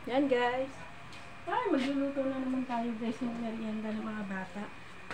Yan guys. Ay, magluluto na naman tayo guys ng merienda ng mga bata.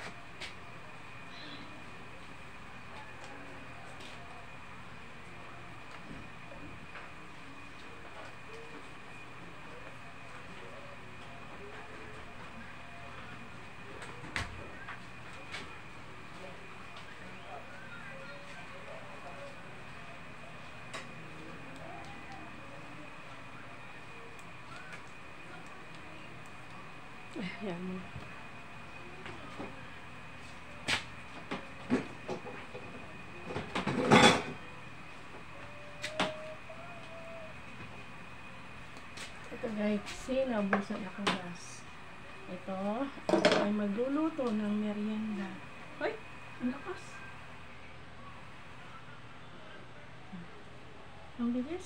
Ayan mo. Ito guys, sinabusan ako gas. Ito, ako ay magluluto ng merienda. Hoy, ang lakas. Ang bilis.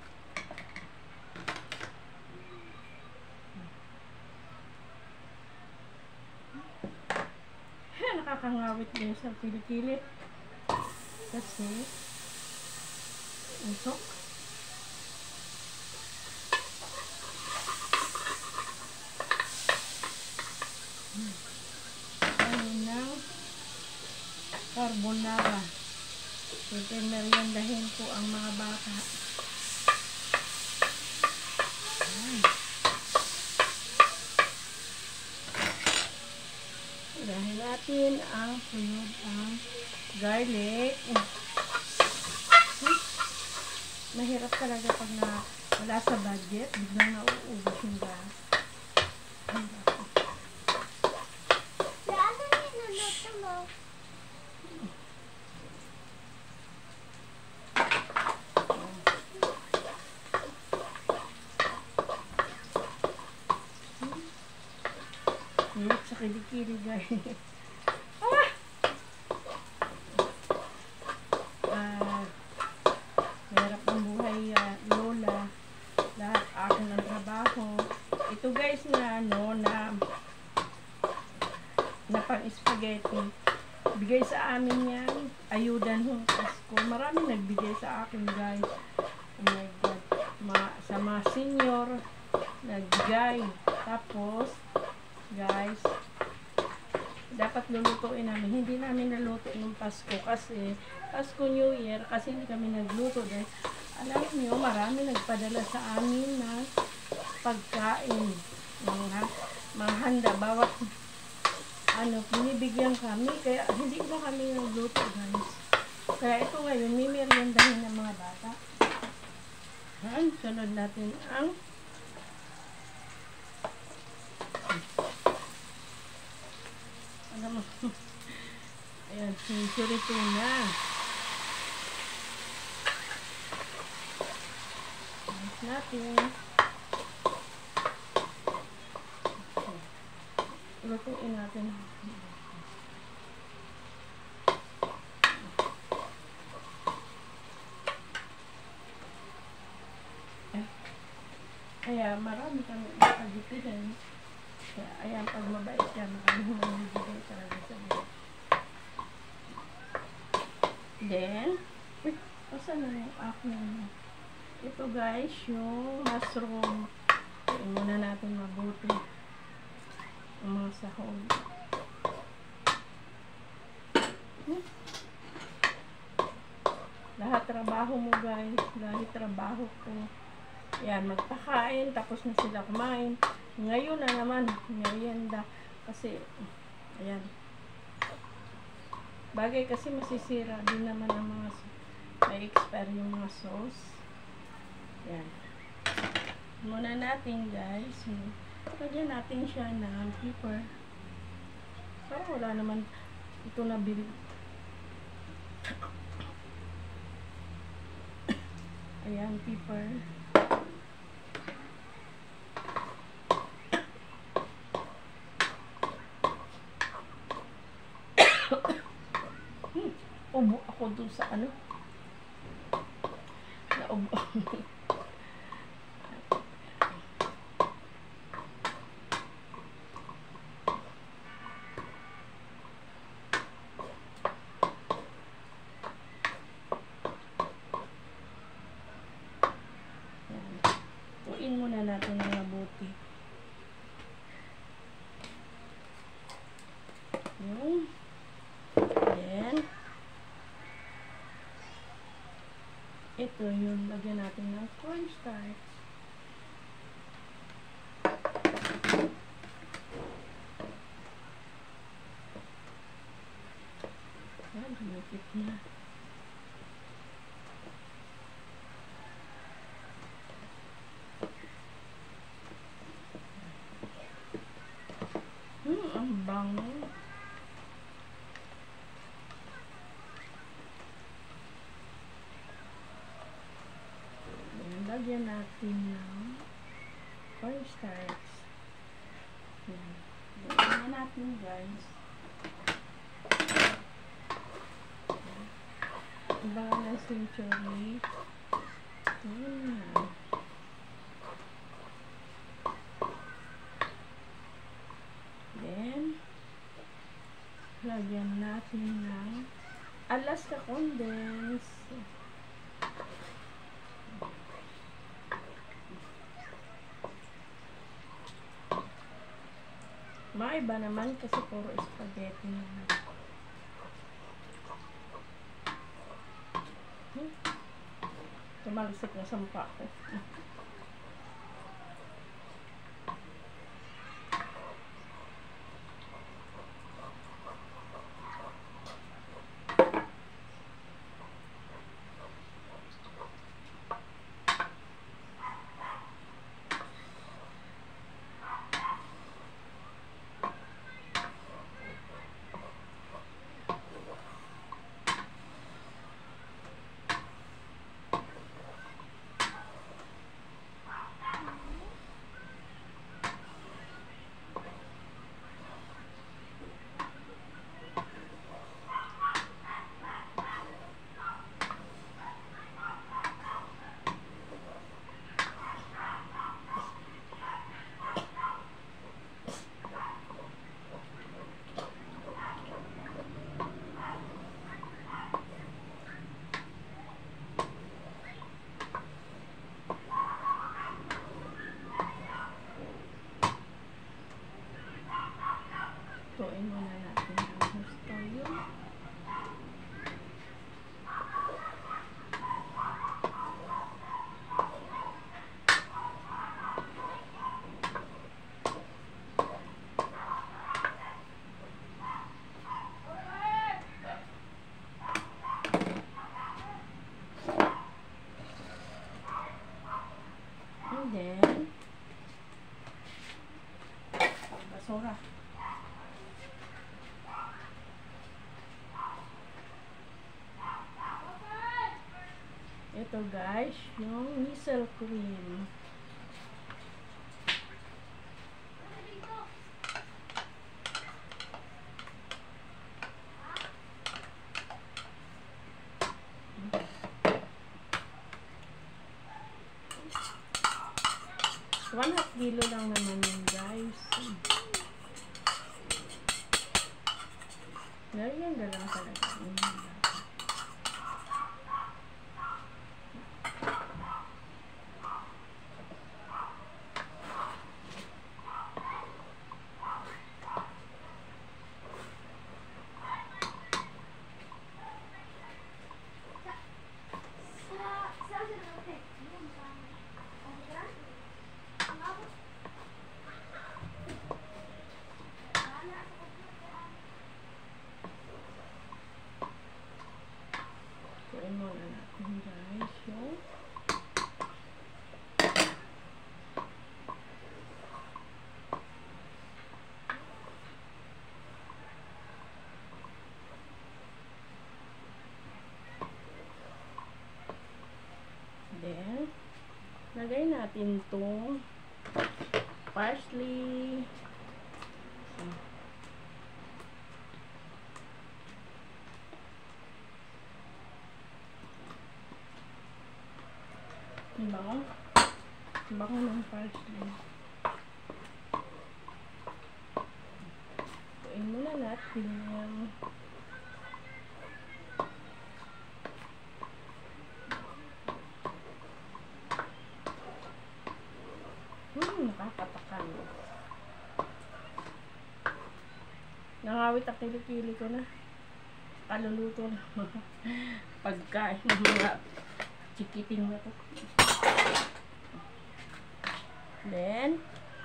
Nakakangawit din sa kilikili kasi usok. Ayun na carbonara. Ito meriendahin ko ang mga bata. Dahil natin ang sunod ang garlic. Mahirap talaga pag wala sa budget, biglang nauubos yung gas. Ano niluluto mo? Hirap sa kilikili guys. Mahirap ang buhay lola. Lahat ako ng trabaho. Ito guys na na pang spaghetti. Bigay sa amin yan. Ayudan ng Pasko. Marami nagbigay sa akin guys. Oh my God. Sa mga senior nagbigay. Tapos guys, dapat lulutuin namin. Hindi namin naluto ng Pasko kasi Pasko New Year kasi hindi kami nagluto guys. Alam niyo, marami nagpadala sa amin na pagkain. Mga handa. Bawat binibigyan kami. Kaya hindi na kami nagluto guys. Kaya ito ngayon, may meriendahin ng mga bata. Sunod natin ang ayan, century tuna. Ayos natin. Lutuin natin. Kaya marami kami nakagipihin. Kaya ayan, pag mabait ka, maraming manibigay talaga sa mga. Then, saan na yung aking ito guys, yung mushroom. Tingnan muna natin mabuti ang mga sahog. Lahat trabaho mo guys, lahat trabaho ko. Yan, magpakain, tapos na sila kumain. Ngayon na naman, merienda. Kasi, ayan. Bagay kasi masisira din naman ang mga may expire yung mga sauce. Yan. Muna natin guys. Lagyan natin siya ng pepper. Parang wala naman ito na bili. Ayan, pepper. Ubo ako dun sa naubo. Tuin muna natin ng mabuti. Yung. Then, ito yung lagyan natin ng cornstarch. Ayan, lumipit na. Ang bango. Ayan, lagyan natin ng cornstarch. Lagyan na natin, guys. Banana century. Then, lagyan natin ng Alaska condense. Maiba naman kasi puro spaghetti naman. Tumalisik na sa mukha ko. Tuin muna natin ang gusto yun. And then, basura. Ito guys, yung missile cream. One half kilo lang naman yun guys. Ganyan na lang talaga. Tuin muna natin guys yung then lagay natin itong parsley. Bango ng parsley. Tuin muna natin yung Makakatakan. Nangawit ang kilikili ko na. Kaluluto na mga pagkain ng mga chikiting na to. Then,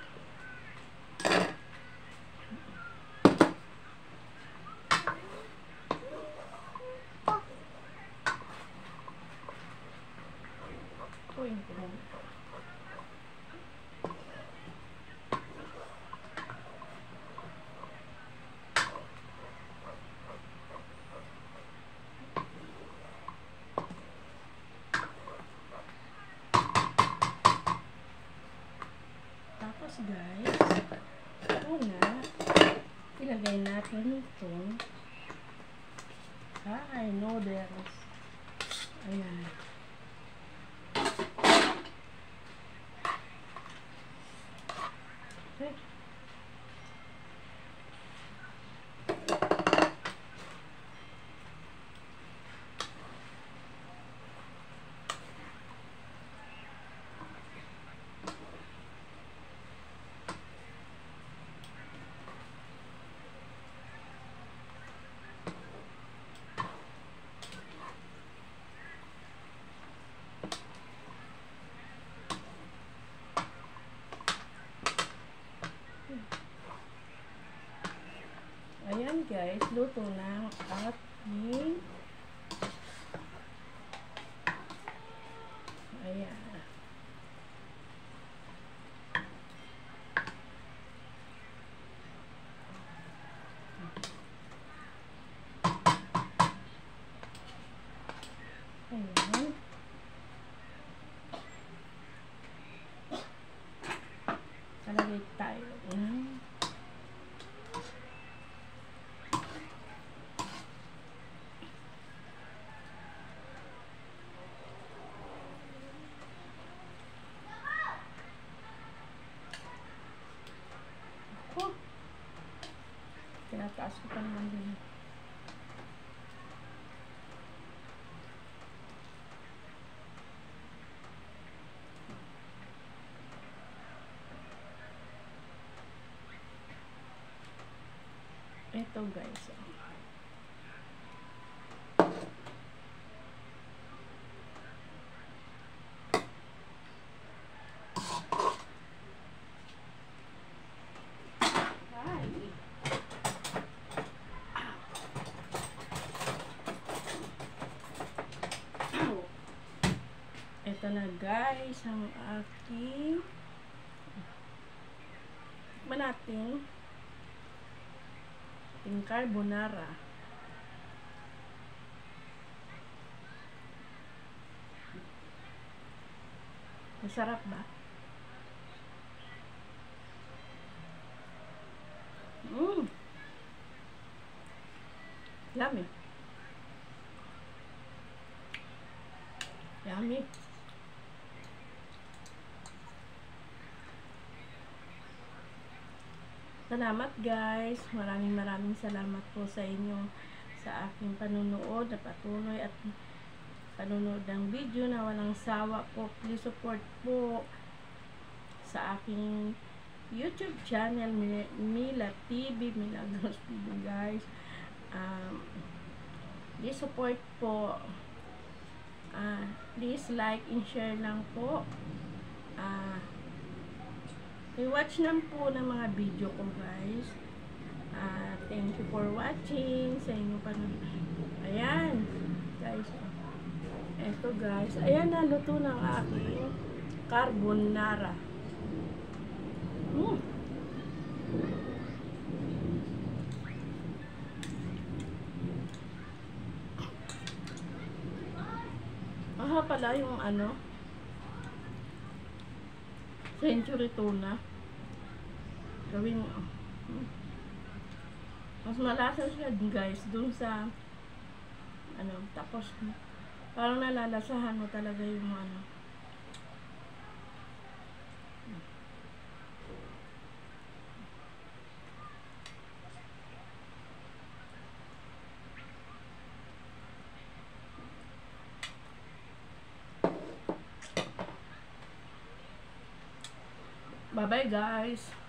tapos guys, una, ilagay natin itong noodles. Ayan. Okay. Ayan guys, luto na ang ating ayan. Ayan. Talagay tayo ng tinataas ko pa naman din. Ito guys. Ito na guys ang aking manating carbonara. Masarap ba? Yummy. Yummy. Salamat guys. Maraming salamat po sa inyo sa aking panunood na patuloy at panunood ng video na walang sawa po. Please support po sa aking YouTube channel Mila TV, Milagros TV guys. Please support po. Please like and share lang po. I-watch lang po ng mga video ko guys. Thank you for watching sa inyong panonood. Ayan guys. Eto guys. Ayan na, luto ng aking carbonara. Pala yung century tuna. Gawin mo. Mas malasa siya guys dun sa tapos parang nalalasahan mo talaga yung Bye-bye guys.